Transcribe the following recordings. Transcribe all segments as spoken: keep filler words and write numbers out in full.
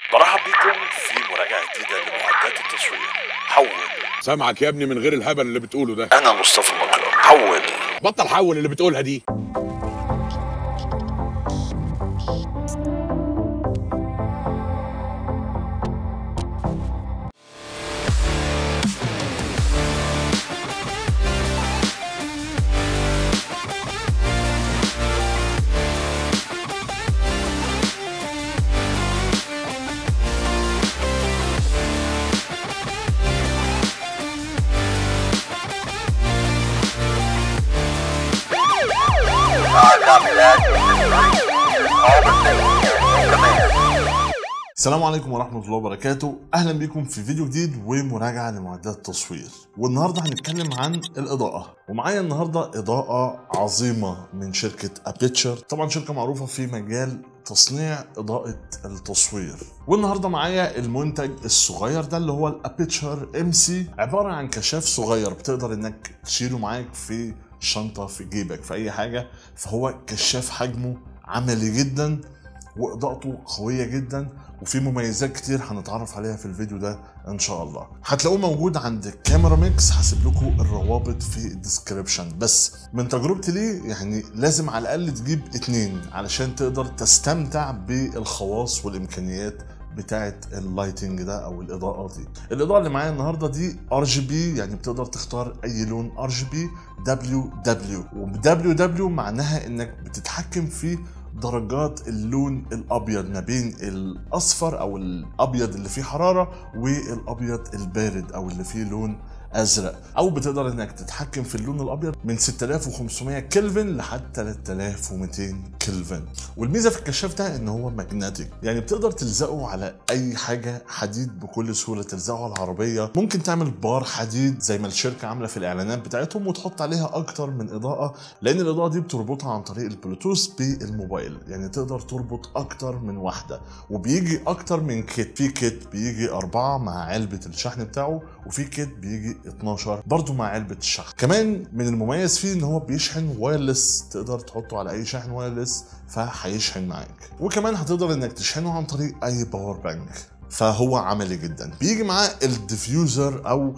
برحب بيكم في مراجعة جديدة لمعدات التصوير. حول. سامعك يا ابني من غير الهبل اللي بتقوله ده. أنا مصطفى مكرم. حول. بطل حول اللي بتقولها دي. السلام عليكم ورحمة الله وبركاته. أهلا بكم في فيديو جديد ومراجعة لمعدات التصوير. والنهاردة هنتكلم عن الإضاءة، ومعايا النهاردة إضاءة عظيمة من شركة أبيتشر، طبعا شركة معروفة في مجال تصنيع إضاءة التصوير. والنهاردة معايا المنتج الصغير ده اللي هو الأبيتشر ام سي، عبارة عن كشاف صغير بتقدر إنك تشيله معاك في شنطة، في جيبك، في أي حاجة. فهو كشاف حجمه عملي جدا واضاءته قويه جدا، وفي مميزات كتير هنتعرف عليها في الفيديو ده ان شاء الله. هتلاقوه موجود عند كاميرا ميكس، هسيب لكم الروابط في الديسكريبشن. بس من تجربتي ليه يعني لازم على الاقل تجيب اتنين علشان تقدر تستمتع بالخواص والامكانيات بتاعه اللايتنج ده او الاضاءه دي. الاضاءه اللي معايا النهارده دي ار جي بي، يعني بتقدر تختار اي لون ار جي بي. دبليو دبليو، وبدبليو دبليو معناها انك بتتحكم في درجات اللون الابيض ما بين الاصفر او الابيض اللي فيه حراره والابيض البارد او اللي فيه لون ازرق، او بتقدر انك تتحكم في اللون الابيض من ستة آلاف وخمسمية كلفن لحد تلاتة آلاف ومتين كلفن. والميزه في الكشاف ده ان هو ماجنتيك، يعني بتقدر تلزقه على اي حاجه حديد بكل سهوله. تلزقه على العربيه، ممكن تعمل بار حديد زي ما الشركه عامله في الاعلانات بتاعتهم وتحط عليها اكتر من اضاءه، لان الاضاءه دي بتربطها عن طريق البلوتوث بالموبايل، يعني تقدر تربط اكتر من واحده. وبيجي اكتر من كيت، في كيت بيجي أربعة مع علبه الشحن بتاعه، وفي كيت بيجي اتناشر برضو مع علبه الشحن. كمان من المميز فيه ان هو بيشحن وايرلس، تقدر تحطه على اي شاحن وايرلس فهيشحن معاك. وكمان هتقدر انك تشحنه عن طريق اي باور بانك، فهو عملي جدا. بيجي معاه الديفيوزر او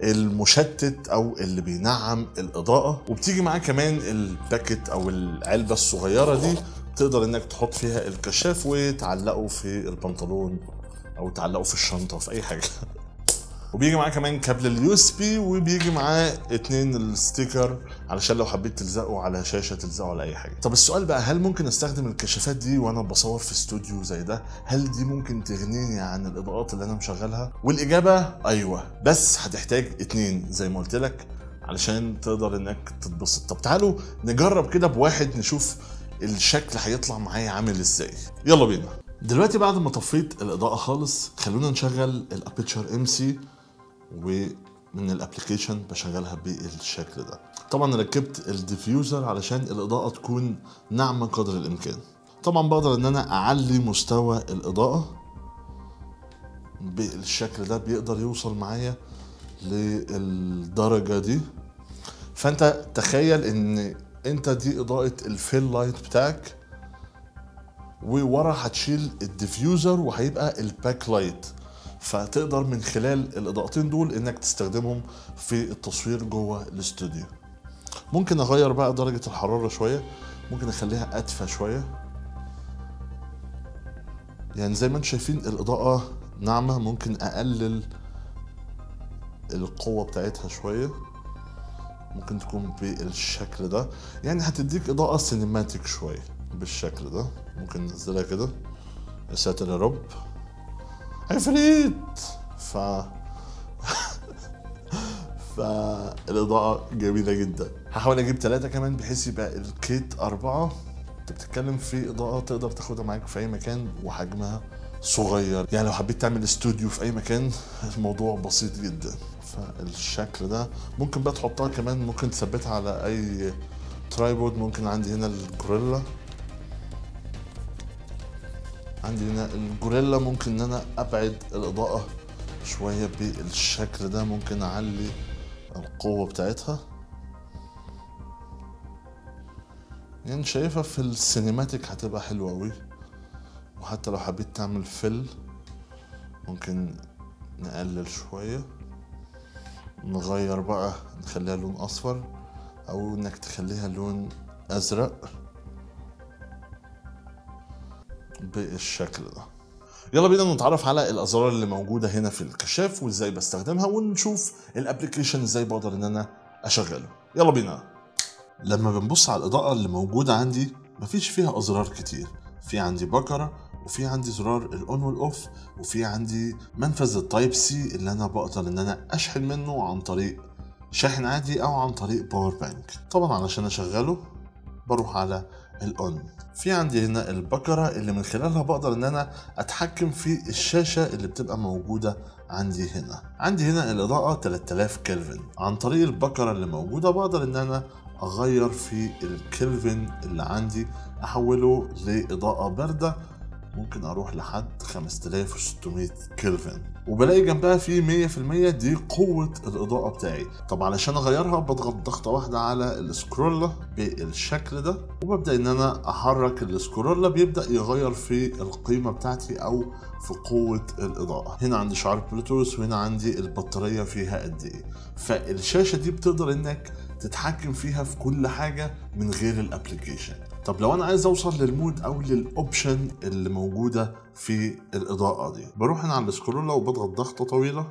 المشتت او اللي بينعم الاضاءه، وبتيجي معاه كمان الباكت او العلبه الصغيره دي، تقدر انك تحط فيها الكشاف وتعلقه في البنطلون او تعلقه في الشنطه في اي حاجه. وبيجي معاه كمان كابل اليو اس بي، وبيجي معاه اتنين الستيكر علشان لو حبيت تلزقه على شاشه تلزقه على اي حاجه. طب السؤال بقى، هل ممكن استخدم الكشافات دي وانا بصور في استوديو زي ده؟ هل دي ممكن تغنيني عن الاضاءات اللي انا مشغلها؟ والاجابه ايوه، بس هتحتاج اتنين زي ما قلت لك علشان تقدر انك تتبسط. طب تعالوا نجرب كده بواحد نشوف الشكل هيطلع معايا عامل ازاي. يلا بينا. دلوقتي بعد ما طفيت الاضاءه خالص، خلونا نشغل الابيتشر ام سي، ومن الابلكيشن بشغلها بالشكل ده. طبعا ركبت الديفيوزر علشان الاضاءه تكون ناعمه قدر الامكان. طبعا بقدر ان انا اعلي مستوى الاضاءه بالشكل ده، بيقدر يوصل معايا للدرجه دي. فانت تخيل ان انت دي اضاءه الفيل لايت بتاعك، وورا هتشيل الديفيوزر وهيبقى الباك لايت، فتقدر من خلال الاضاءتين دول انك تستخدمهم في التصوير جوه الاستوديو. ممكن اغير بقى درجة الحرارة شوية، ممكن اخليها ادفى شوية، يعني زي ما انتم شايفين الاضاءة ناعمة. ممكن اقلل القوة بتاعتها شوية، ممكن تكون بالشكل ده، يعني هتديك اضاءة سينماتيك شوية بالشكل ده. ممكن ننزلها كده، يا ساتر يا رب عفريت. ف فالاضاءه جميله جدا. هحاول اجيب ثلاثه كمان بحيث يبقى الكيت اربعه. انت بتتكلم في اضاءه تقدر تاخدها معاك في اي مكان، وحجمها صغير، يعني لو حبيت تعمل استوديو في اي مكان الموضوع بسيط جدا. فالشكل ده ممكن بقى تحطها كمان، ممكن تثبتها على اي ترايبود. ممكن عندي هنا الجوريلا، عندي هنا الجوريلا ممكن ان انا ابعد الاضاءة شوية بالشكل ده. ممكن اعلي القوة بتاعتها، يعني شايفها في السينماتيك هتبقى حلوة اوي. وحتى لو حبيت تعمل فيل ممكن نقلل شوية، نغير بقى نخليها لون اصفر او انك تخليها لون ازرق بالشكل ده. يلا بينا نتعرف على الازرار اللي موجوده هنا في الكشاف وازاي بستخدمها، ونشوف الابلكيشن ازاي بقدر ان انا اشغله. يلا بينا. لما بنبص على الاضاءه اللي موجوده عندي مفيش فيها ازرار كتير. في عندي بكره، وفي عندي زرار الاون والاوف، وفي عندي منفذ التايب سي اللي انا بقدر ان انا اشحن منه عن طريق شاحن عادي او عن طريق باور بانك. طبعا علشان اشغله بروح على الاون. في عندي هنا البكره اللي من خلالها بقدر ان انا اتحكم في الشاشه اللي بتبقى موجوده عندي هنا. عندي هنا الاضاءه ثلاثة آلاف كلفن. عن طريق البكره اللي موجوده بقدر ان انا اغير في الكلفن اللي عندي، احوله لاضاءه بارده، ممكن اروح لحد خمسة آلاف وستمية كلفن، وبلاقي جنبها في مية في المية دي قوة الإضاءة بتاعي. طب علشان أغيرها بضغط ضغطة واحدة على السكرولة بالشكل ده، وببدأ إن أنا أحرك السكرولة، بيبدأ يغير في القيمة بتاعتي أو في قوة الإضاءة. هنا عندي شعار بلوتوث، وهنا عندي البطارية فيها قد إيه. فالشاشة دي بتقدر إنك تتحكم فيها في كل حاجة من غير الابليكيشن. طب لو انا عايز اوصل للمود او للاوبشن اللي موجوده في الاضاءه دي، بروح هنا على السكرولة وبضغط ضغطه طويله،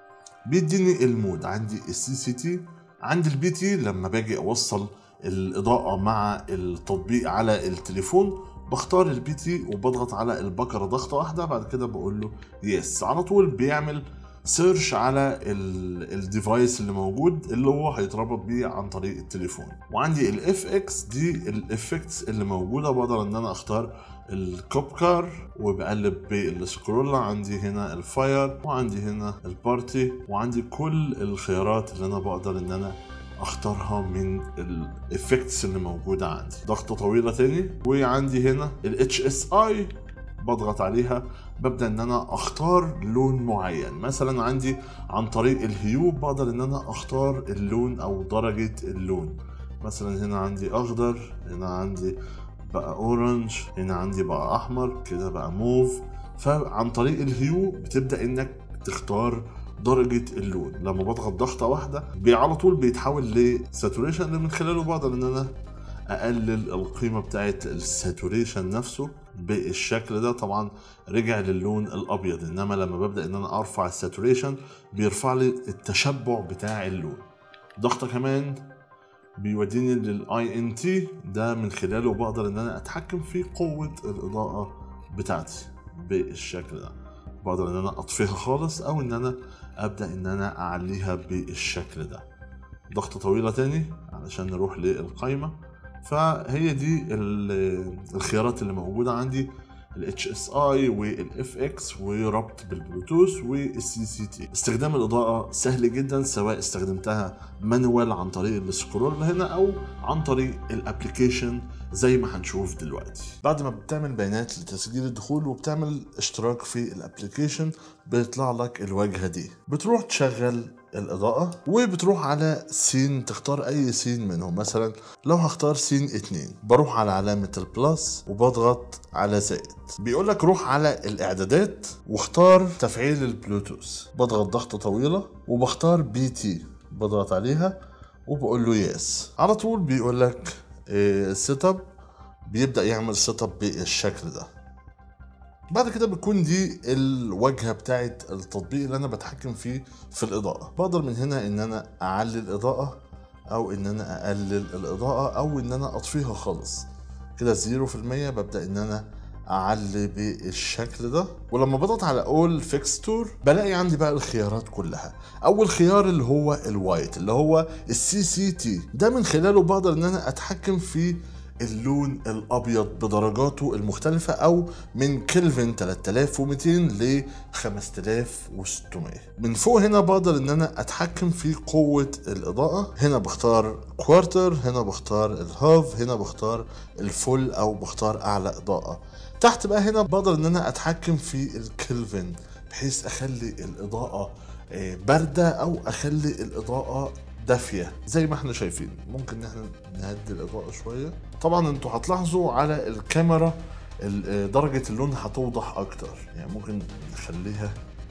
بيديني المود. عندي السي سي تي، عندي البي تي. لما باجي اوصل الاضاءه مع التطبيق على التليفون بختار البي تي وبضغط على البكره ضغطه واحده، بعد كده بقول له يس. على طول بيعمل سيرش على الديفايس اللي موجود اللي هو هيتربط بيه عن طريق التليفون. وعندي الاف اكس دي الافكتس اللي موجوده، بقدر ان انا اختار الكوب كار وبقلب بالسكرولة. عندي هنا الفاير، وعندي هنا البارتي، وعندي كل الخيارات اللي انا بقدر ان انا اختارها من الافكتس اللي موجوده عندي. ضغطه طويله تاني، وعندي هنا الاتش اس اي بضغط عليها، ببدأ ان انا اختار لون معين. مثلا عندي عن طريق الهيو بقدر ان انا اختار اللون او درجة اللون. مثلا هنا عندي اخضر، هنا عندي بقى اورنج، هنا عندي بقى احمر، كده بقى موف. فعن طريق الهيو بتبدأ انك تختار درجة اللون. لما بضغط ضغطة واحدة على طول بيتحول لساتوريشن، اللي من خلاله بقدر ان انا اقلل القيمة بتاعت الساتوريشن نفسه بالشكل ده. طبعا رجع للون الابيض، انما لما ببدأ ان انا ارفع الساتوريشن بيرفع لي التشبع بتاع اللون. ضغطة كمان بيوديني للاي ان تي، ده من خلاله بقدر ان انا اتحكم في قوة الاضاءة بتاعتي بالشكل ده. بقدر ان انا اطفيها خالص او ان انا ابدأ ان انا اعليها بالشكل ده. ضغطة طويلة تاني علشان نروح للقائمة. فهي دي الخيارات اللي موجودة عندي، ال اتش اس اي وال اف اكس وربط بالبلوتوث وال سي سي تي. استخدام الإضاءة سهل جدا، سواء استخدمتها مانوال عن طريق السكرول هنا او عن طريق الابليكيشن زي ما هنشوف دلوقتي. بعد ما بتعمل بيانات لتسجيل الدخول وبتعمل اشتراك في الابليكيشن بيطلع لك الواجهة دي. بتروح تشغل الإضاءة وبتروح على سين، تختار أي سين منهم. مثلا لو هختار سين اتنين بروح على علامة البلس وبضغط على زائد، بيقول لك روح على الإعدادات واختار تفعيل البلوتوث. بضغط ضغطة طويلة وبختار بي تي، بضغط عليها وبقول له يس. على طول بيقول لك سيت اب، بيبدأ يعمل سيت اب بالشكل ده. بعد كده بتكون دي الواجهة بتاعت التطبيق اللي انا بتحكم فيه في الاضاءة. بقدر من هنا ان انا اعلي الاضاءة او ان انا اقلل الاضاءة او ان انا اطفيها خالص. كده زيرو في المية ببدأ ان انا اعلي بالشكل ده. ولما بضغط على اول فيكستور بلاقي عندي بقى الخيارات كلها. اول خيار اللي هو الوايت اللي هو السي سي تي، ده من خلاله بقدر ان انا اتحكم في اللون الابيض بدرجاته المختلفة، او من كلفن ثلاثة آلاف ومئتين ل خمسة آلاف وستمية. من فوق هنا بقدر ان انا اتحكم في قوة الاضاءة. هنا بختار كوارتر، هنا بختار الهاف، هنا بختار الفول او بختار اعلى اضاءة. تحت بقى هنا بقدر ان انا اتحكم في الكلفن، بحيث اخلي الاضاءة باردة او اخلي الاضاءة دافية زي ما احنا شايفين. ممكن ان احنا نهدي الاضاءة شوية. طبعا انتوا هتلاحظوا على الكاميرا درجة اللون هتوضح اكتر، يعني ممكن نخليها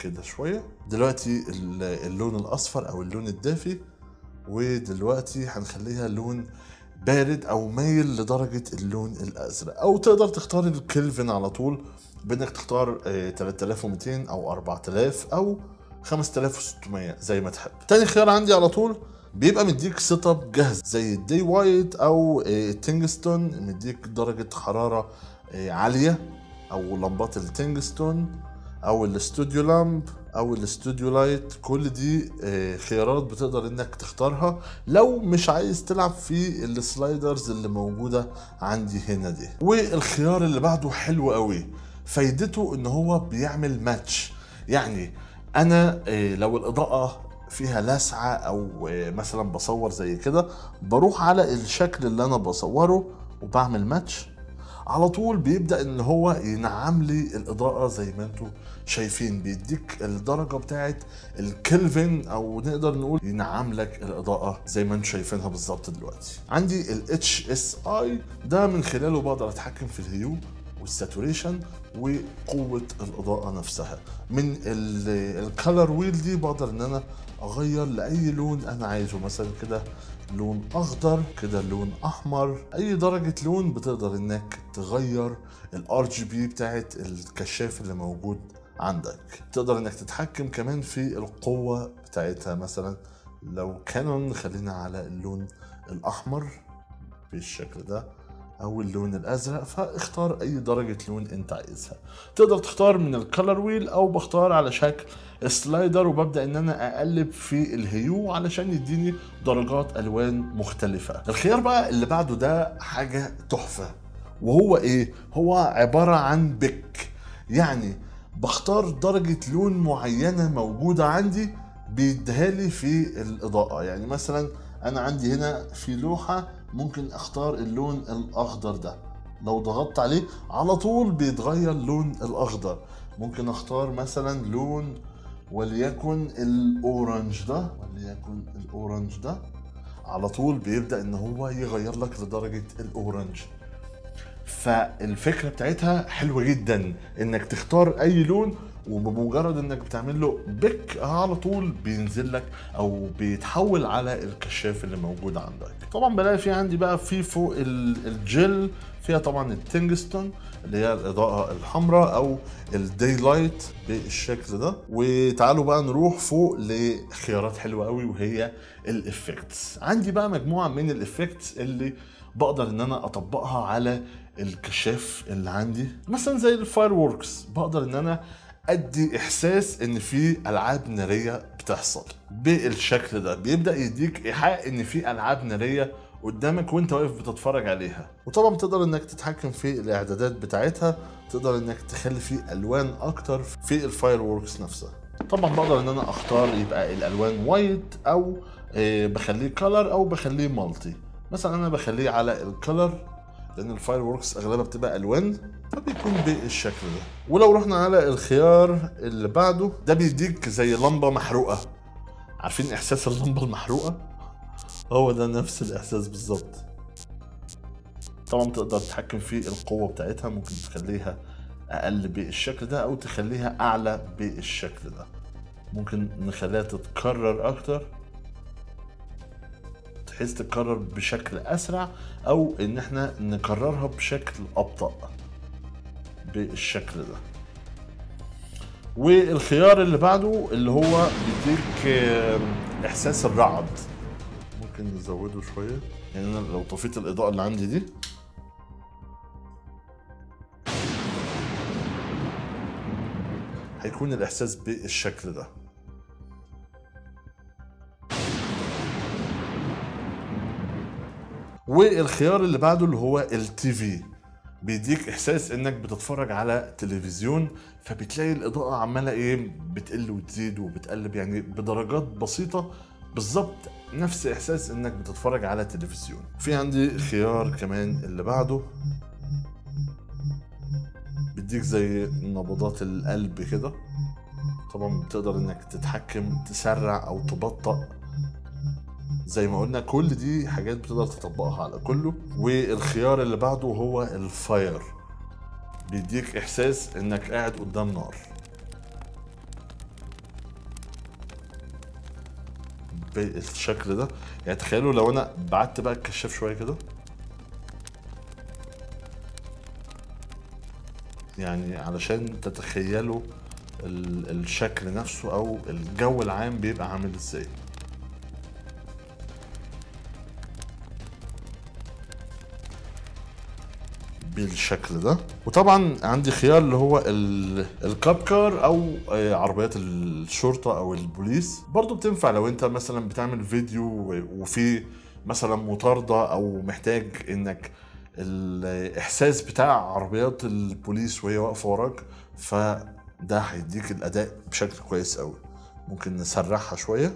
كده شويه. دلوقتي اللون الاصفر او اللون الدافي، ودلوقتي هنخليها لون بارد او مايل لدرجه اللون الازرق، او تقدر تختار الكلفن على طول بانك تختار تلاتة آلاف ومئتين او أربعة آلاف او خمسة آلاف وستمية زي ما تحب. تاني خيار عندي على طول بيبقى مديك سيت اب جاهز زي الدي وايت او التنجستون، مديك درجه حراره عاليه، او لمبات التنجستون او الاستوديو لامب او الاستوديو لايت. كل دي خيارات بتقدر انك تختارها لو مش عايز تلعب في السلايدرز اللي موجوده عندي هنا دي. والخيار اللي بعده حلو قوي، فايدته ان هو بيعمل ماتش. يعني انا لو الاضاءه فيها لسعه او مثلا بصور زي كده، بروح على الشكل اللي انا بصوره وبعمل ماتش على طول، بيبدأ ان هو ينعم لي الاضاءة زي ما انتم شايفين، بيديك الدرجة بتاعت الكلفن، او نقدر نقول ينعم لك الاضاءة زي ما انتم شايفينها بالظبط. دلوقتي عندي ال اتش اس اي، ده من خلاله بقدر اتحكم في الهيو والساتوريشن وقوة الاضاءة نفسها. من الكالر ويل دي بقدر ان انا اغير لاي لون انا عايزه، مثلا كده لون اخضر، كده لون احمر، اي درجة لون بتقدر انك تغير الار جي بي بتاعت الكشاف اللي موجود عندك. تقدر انك تتحكم كمان في القوة بتاعتها، مثلا لو كانون خلينا على اللون الاحمر بالشكل ده او اللون الازرق، فاختار اي درجة لون انت عايزها. تقدر تختار من الكالر ويل او بختار على شكل سلايدر، وببدأ ان انا اقلب في الهيو علشان يديني درجات الوان مختلفة. الخيار بقى اللي بعده ده حاجة تحفة، وهو ايه؟ هو عبارة عن بيك. يعني بختار درجة لون معينة موجودة عندي بيديها لي في الاضاءة. يعني مثلا انا عندي هنا في لوحة ممكن اختار اللون الاخضر ده، لو ضغطت عليه على طول بيتغير لون الاخضر. ممكن اختار مثلا لون وليكن الاورنج ده، وليكن الاورنج ده، على طول بيبدأ ان هو يغير لك لدرجة الاورنج. فالفكرة بتاعتها حلوة جدا، انك تختار اي لون وبمجرد انك بتعمل له بيك على طول بينزل لك او بيتحول على الكشاف اللي موجود عندك. طبعا بلاقي في عندي بقى في فوق الجل فيها طبعا التنجستون اللي هي الاضاءة الحمراء او الداي لايت بالشكل ده. وتعالوا بقى نروح فوق لخيارات حلوة قوي وهي الافكتس. عندي بقى مجموعة من الافكتس اللي بقدر ان انا اطبقها على الكشاف اللي عندي، مثلا زي الفاير ووركس. بقدر ان انا ادي احساس ان في العاب ناريه بتحصل بالشكل ده، بيبدا يديك ايحاء ان في العاب ناريه قدامك وانت واقف بتتفرج عليها. وطبعا تقدر انك تتحكم في الاعدادات بتاعتها، تقدر انك تخلي فيه الوان اكتر في الفاير ووركس نفسها. طبعا بقدر ان انا اختار يبقى الالوان وايت او بخليه كلر او بخليه مالتي. مثلا انا بخليه على الكلر لان الفاير ووركس اغلبها بتبقى الوان، فبيكون بالشكل ده. ولو رحنا على الخيار اللي بعده ده بيديك زي لمبه محروقه. عارفين احساس اللمبه المحروقه؟ هو ده نفس الاحساس بالظبط. طبعا تقدر تتحكم في القوه بتاعتها، ممكن تخليها اقل بالشكل ده او تخليها اعلى بالشكل ده. ممكن نخليها تتكرر اكتر بحيث تتكرر بشكل اسرع، او ان احنا نكررها بشكل ابطأ بالشكل ده. والخيار اللي بعده اللي هو بيديك احساس الرعد، ممكن نزوده شويه. يعني انا لو طفيت الاضاءه اللي عندي دي هيكون الاحساس بالشكل ده. والخيار اللي بعده اللي هو التي في، بيديك احساس انك بتتفرج على تلفزيون، فبتلاقي الاضاءة عمالة ايه بتقل وتزيد وبتقلب، يعني بدرجات بسيطة بالظبط نفس احساس انك بتتفرج على تلفزيون. في عندي خيار كمان اللي بعده بيديك زي نبضات القلب كده. طبعا بتقدر انك تتحكم تسرع او تبطأ زي ما قلنا، كل دي حاجات بتقدر تطبقها على كله. والخيار اللي بعده هو الفاير، بيديك احساس انك قاعد قدام نار. بالشكل ده. يعني تخيلوا لو انا بعدت بقى الكشاف شويه كده، يعني علشان تتخيلوا الشكل نفسه او الجو العام بيبقى عامل ازاي. بالشكل ده. وطبعا عندي خيار اللي هو الكاب كار او عربيات الشرطه او البوليس، برضو بتنفع لو انت مثلا بتعمل فيديو وفي مثلا مطارده او محتاج انك الاحساس بتاع عربيات البوليس وهي واقفه وراك، فده هيديك الاداء بشكل كويس قوي. ممكن نسرحها شويه،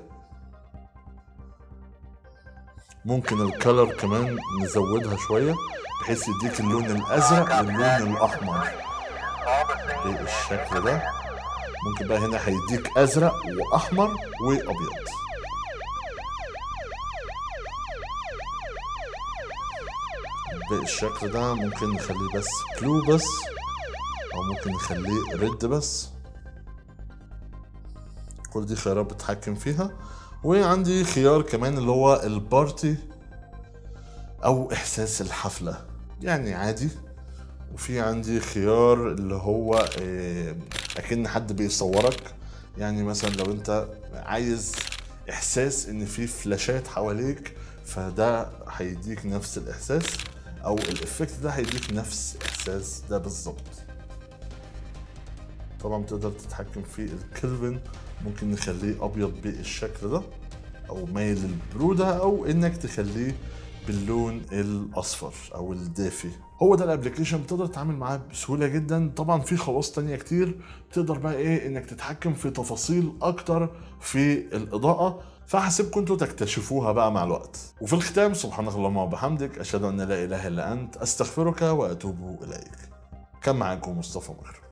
ممكن الكلر كمان نزودها شويه بحيث يديك اللون الازرق واللون الاحمر بالشكل ده. ممكن بقى هنا هيديك ازرق واحمر وابيض. بالشكل ده. ممكن نخليه بس بلو بس، او ممكن نخليه ريد بس. كل دي خيارات بتحكم فيها. وعندي خيار كمان اللي هو البارتي او احساس الحفلة، يعني عادي. وفي عندي خيار اللي هو اكن حد بيصورك، يعني مثلا لو انت عايز احساس ان في فلاشات حواليك فده هيديك نفس الاحساس، او الافكت ده هيديك نفس الاحساس ده بالظبط. طبعا تقدر تتحكم في الكلفن، ممكن نخليه ابيض بالشكل ده او مايل للبرودة، او انك تخليه باللون الاصفر او الدافي. هو ده الابلكيشن، بتقدر تتعامل معاه بسهوله جدا. طبعا في خواص تانية كتير، تقدر بقى ايه انك تتحكم في تفاصيل اكتر في الاضاءه، فهسيبكم انتوا تكتشفوها بقى مع الوقت. وفي الختام، سبحانك اللهم وبحمدك، اشهد ان لا اله الا انت، استغفرك واتوب اليك. كان معاكم مصطفى مكرم.